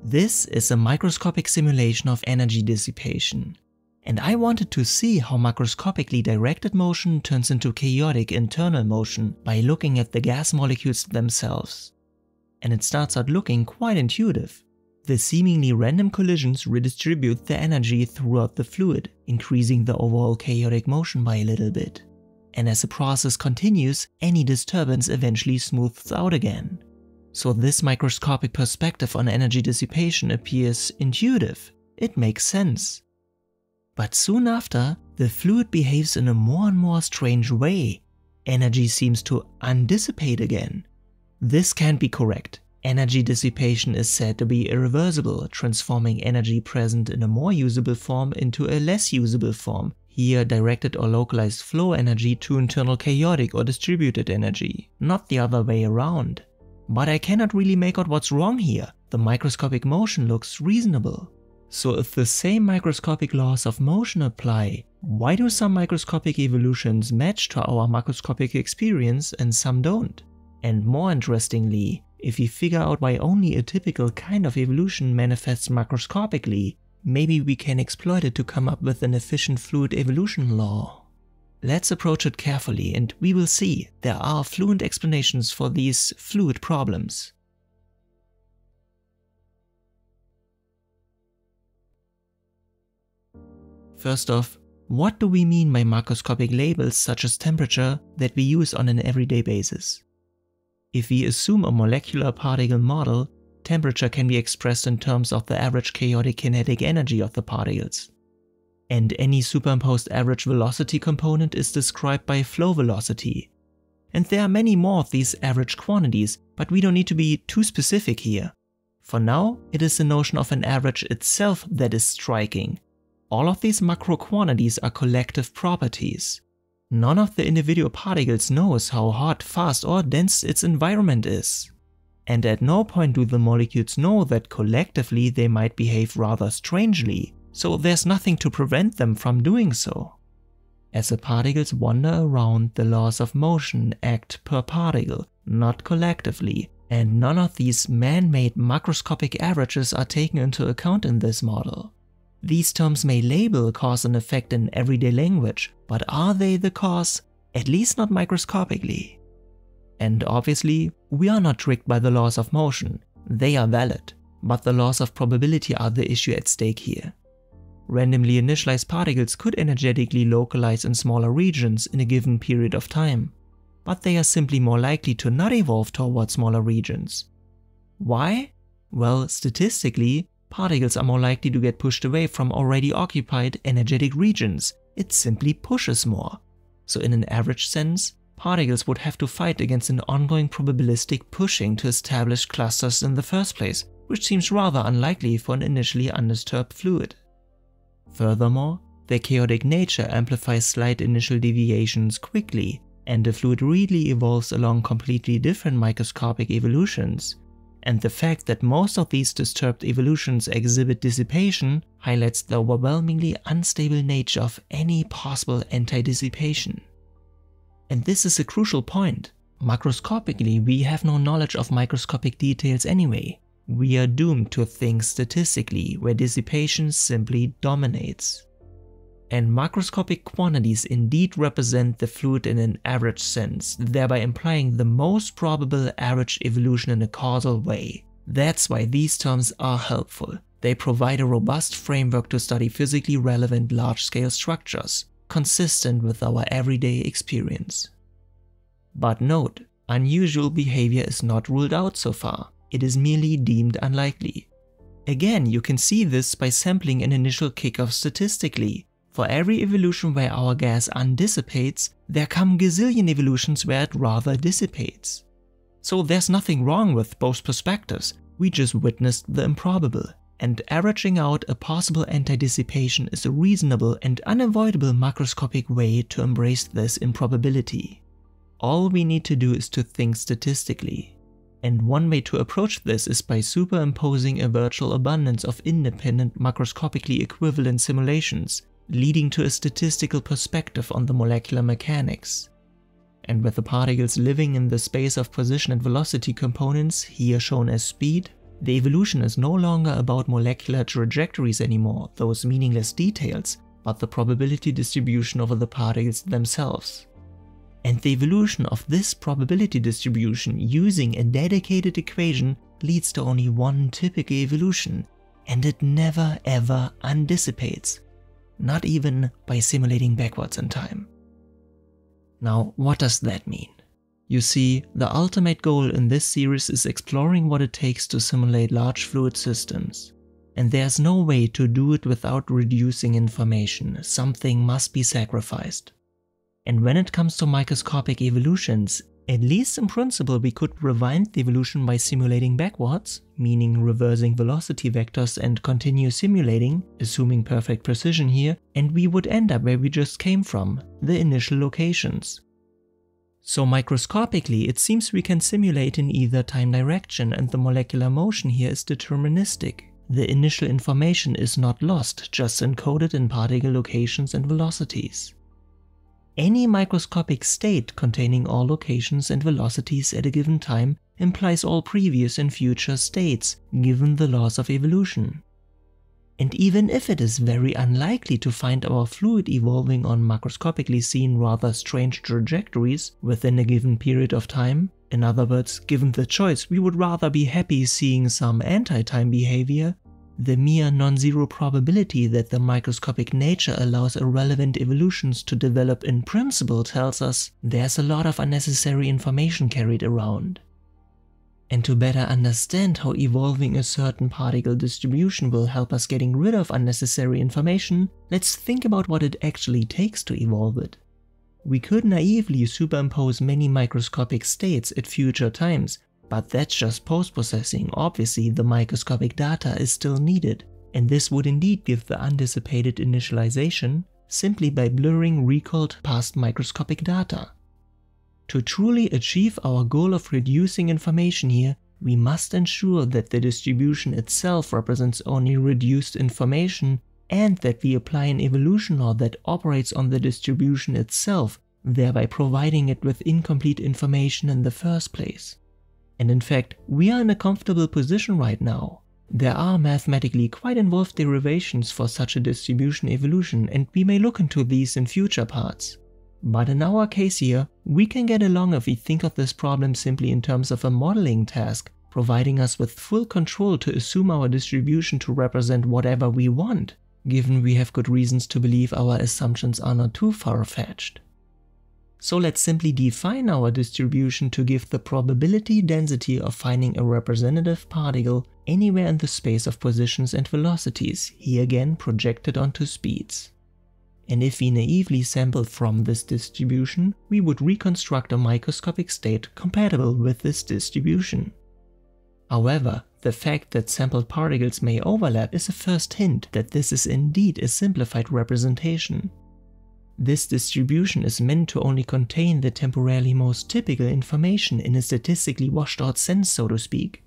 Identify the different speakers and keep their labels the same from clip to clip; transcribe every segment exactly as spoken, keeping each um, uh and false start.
Speaker 1: This is a microscopic simulation of energy dissipation, and I wanted to see how macroscopically directed motion turns into chaotic internal motion by looking at the gas molecules themselves. And it starts out looking quite intuitive. The seemingly random collisions redistribute the energy throughout the fluid, increasing the overall chaotic motion by a little bit. And as the process continues, any disturbance eventually smooths out again. So this microscopic perspective on energy dissipation appears intuitive. It makes sense. But soon after, the fluid behaves in a more and more strange way. Energy seems to undissipate again. This can't be correct. Energy dissipation is said to be irreversible, transforming energy present in a more usable form into a less usable form, here directed or localized flow energy to internal chaotic or distributed energy, not the other way around. But I cannot really make out what's wrong here. The microscopic motion looks reasonable. So if the same microscopic laws of motion apply, why do some microscopic evolutions match to our macroscopic experience and some don't? And more interestingly, if we figure out why only a typical kind of evolution manifests macroscopically, maybe we can exploit it to come up with an efficient fluid evolution law. Let's approach it carefully and we will see there are fluent explanations for these fluid problems. First off, what do we mean by macroscopic labels such as temperature that we use on an everyday basis? If we assume a molecular particle model, temperature can be expressed in terms of the average chaotic kinetic energy of the particles. And any superimposed average velocity component is described by flow velocity. And there are many more of these average quantities, but we don't need to be too specific here. For now, it is the notion of an average itself that is striking. All of these macro quantities are collective properties. None of the individual particles knows how hot, fast, or dense its environment is. And at no point do the molecules know that collectively they might behave rather strangely, so there's nothing to prevent them from doing so. As the particles wander around, the laws of motion act per particle, not collectively, and none of these man-made macroscopic averages are taken into account in this model. These terms may label cause and effect in everyday language, but are they the cause? At least not microscopically. And obviously, we are not tricked by the laws of motion. They are valid, but the laws of probability are the issue at stake here. Randomly initialized particles could energetically localize in smaller regions in a given period of time, but they are simply more likely to not evolve towards smaller regions. Why? Well, statistically, particles are more likely to get pushed away from already occupied energetic regions. It simply pushes more. So in an average sense, particles would have to fight against an ongoing probabilistic pushing to establish clusters in the first place, which seems rather unlikely for an initially undisturbed fluid. Furthermore, their chaotic nature amplifies slight initial deviations quickly, and the fluid really evolves along completely different microscopic evolutions. And the fact that most of these disturbed evolutions exhibit dissipation highlights the overwhelmingly unstable nature of any possible anti-dissipation. And this is a crucial point. Macroscopically, we have no knowledge of microscopic details anyway. We are doomed to think statistically, where dissipation simply dominates. And macroscopic quantities indeed represent the fluid in an average sense, thereby implying the most probable average evolution in a causal way. That's why these terms are helpful. They provide a robust framework to study physically relevant large-scale structures, consistent with our everyday experience. But note, unusual behavior is not ruled out so far. It is merely deemed unlikely. Again, you can see this by sampling an initial kickoff statistically. For every evolution where our gas undissipates, there come gazillion evolutions where it rather dissipates. So there's nothing wrong with both perspectives, we just witnessed the improbable. And averaging out a possible anti-dissipation is a reasonable and unavoidable macroscopic way to embrace this improbability. All we need to do is to think statistically. And one way to approach this is by superimposing a virtual abundance of independent macroscopically equivalent simulations, leading to a statistical perspective on the molecular mechanics. And with the particles living in the space of position and velocity components, here shown as speed, The evolution is no longer about molecular trajectories anymore, those meaningless details, but the probability distribution over the particles themselves. And the evolution of this probability distribution using a dedicated equation leads to only one typical evolution, and it never ever undissipates, not even by simulating backwards in time. Now, what does that mean? You see, the ultimate goal in this series is exploring what it takes to simulate large fluid systems. And there's no way to do it without reducing information. Something must be sacrificed. And when it comes to microscopic evolutions, at least in principle we could rewind the evolution by simulating backwards, meaning reversing velocity vectors and continue simulating, assuming perfect precision here, and we would end up where we just came from, the initial locations. So microscopically, it seems we can simulate in either time direction, and the molecular motion here is deterministic. The initial information is not lost, just encoded in particle locations and velocities. Any microscopic state containing all locations and velocities at a given time implies all previous and future states, given the laws of evolution. And even if it is very unlikely to find our fluid evolving on macroscopically seen rather strange trajectories within a given period of time, in other words, given the choice, we would rather be happy seeing some anti-time behavior, the mere non-zero probability that the microscopic nature allows irrelevant evolutions to develop in principle tells us there's a lot of unnecessary information carried around. And to better understand how evolving a certain particle distribution will help us getting rid of unnecessary information, let's think about what it actually takes to evolve it. We could naively superimpose many microscopic states at future times, but that's just post-processing. Obviously, the microscopic data is still needed, and this would indeed give the undissipated initialization simply by blurring recalled past microscopic data. To truly achieve our goal of reducing information here, we must ensure that the distribution itself represents only reduced information, and that we apply an evolution law that operates on the distribution itself, thereby providing it with incomplete information in the first place. And in fact, we are in a comfortable position right now. There are mathematically quite involved derivations for such a distribution evolution, and we may look into these in future parts. But in our case here, we can get along if we think of this problem simply in terms of a modeling task, providing us with full control to assume our distribution to represent whatever we want, given we have good reasons to believe our assumptions are not too far-fetched. So let's simply define our distribution to give the probability density of finding a representative particle anywhere in the space of positions and velocities, here again projected onto speeds. And if we naively sample from this distribution, we would reconstruct a microscopic state compatible with this distribution. However, the fact that sampled particles may overlap is a first hint that this is indeed a simplified representation. This distribution is meant to only contain the temporarily most typical information in a statistically washed out sense, so to speak.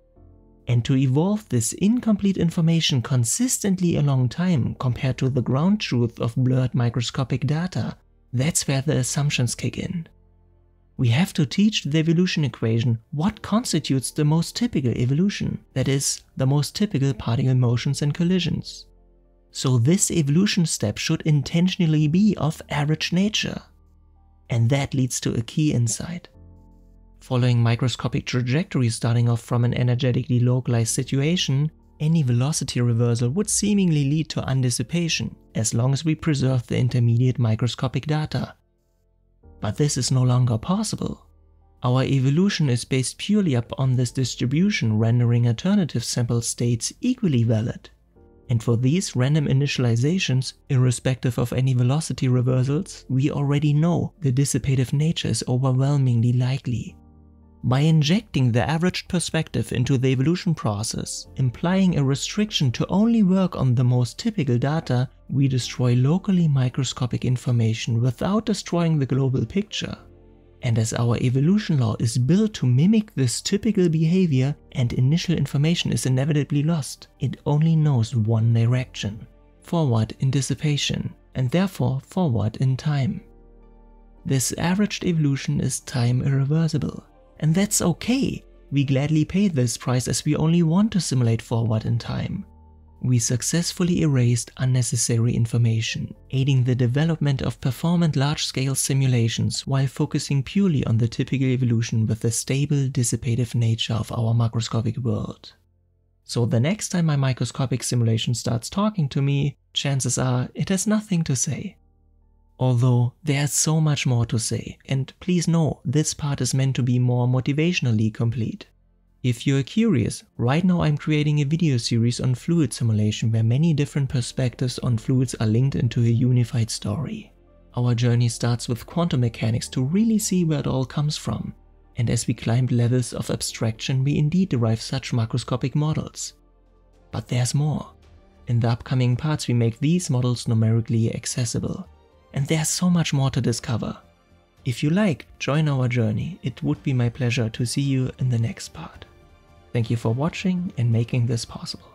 Speaker 1: And to evolve this incomplete information consistently along time compared to the ground truth of blurred microscopic data, that's where the assumptions kick in. We have to teach the evolution equation what constitutes the most typical evolution, that is, the most typical particle motions and collisions. So this evolution step should intentionally be of average nature. And that leads to a key insight. Following microscopic trajectories starting off from an energetically localized situation, any velocity reversal would seemingly lead to undissipation, as long as we preserve the intermediate microscopic data. But this is no longer possible. Our evolution is based purely upon this distribution, rendering alternative sample states equally valid. And for these random initializations, irrespective of any velocity reversals, we already know the dissipative nature is overwhelmingly likely. By injecting the averaged perspective into the evolution process, implying a restriction to only work on the most typical data, we destroy locally microscopic information without destroying the global picture. And as our evolution law is built to mimic this typical behavior and initial information is inevitably lost, it only knows one direction: forward in dissipation, and therefore forward in time. This averaged evolution is time irreversible. And that's okay. We gladly paid this price as we only want to simulate forward in time. We successfully erased unnecessary information, aiding the development of performant large-scale simulations while focusing purely on the typical evolution with the stable, dissipative nature of our macroscopic world. So the next time my microscopic simulation starts talking to me, chances are it has nothing to say. Although there's so much more to say, and please know this part is meant to be more motivationally complete. If you're curious, right now I'm creating a video series on fluid simulation where many different perspectives on fluids are linked into a unified story. Our journey starts with quantum mechanics to really see where it all comes from, and as we climbed levels of abstraction we indeed derive such macroscopic models. But there's more. In the upcoming parts we make these models numerically accessible. And there's so much more to discover. If you like, join our journey. It would be my pleasure to see you in the next part. Thank you for watching and making this possible.